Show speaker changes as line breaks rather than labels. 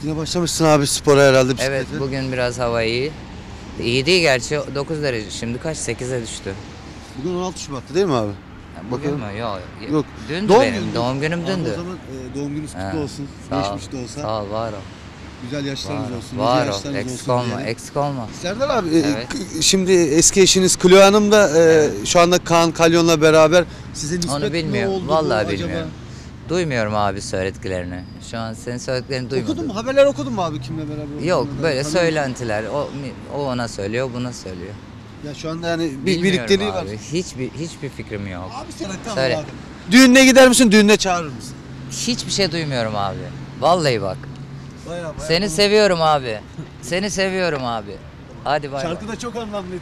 Yine başlamışsın abi spora herhalde bisiklete.
Evet, bugün biraz hava iyi. İyi değil gerçi, 9 derece. Şimdi kaç? 8'e düştü.
Bugün 16 Şubat'tı değil mi abi?
Bugün
Bakalım.
mü? Yok.
Yok.
Dündü
Doğum
benim.
günü.
Doğum günüm
Abi
dündü.
o zaman doğum gününüz kutlu
Ha,
olsun.
sağ ol.
Geçmiş de olsa.
Sağ ol, var ol.
Güzel yaşlarınız
Var ol.
olsun.
Var
nice
ol.
yaşlarınız
Eksik
olsun
olma.
diyelim.
Eksik olma.
Serdar abi
Evet.
şimdi eski eşiniz Chloe Hanım da şu anda Kaan Kalyon'la beraber size nispet
Onu
mi
bilmiyorum.
oldu bu
Vallahi
acaba?
bilmiyorum. Duymuyorum abi söylediklerini. Şu an senin söylediklerini duymadım.
Okudun mu? Haberler okudun mu abi kimle beraber olduğunu?
Yok, böyle
Tanıyor musun?
söylentiler. O ona söylüyor, buna söylüyor.
Ya şu anda yani bir
Bilmiyorum
birlikteliği var.
abi. Hiçbir fikrim yok.
Abi sen tamam
Söyle.
abi. Düğününe gider misin? Düğününe çağırır mısın?
Hiçbir şey duymuyorum abi. Vallahi bak.
Bayağı
Seni seviyorum abi. Seni seviyorum abi. Hadi bay bay.
Şarkı da çok anlamlıydı.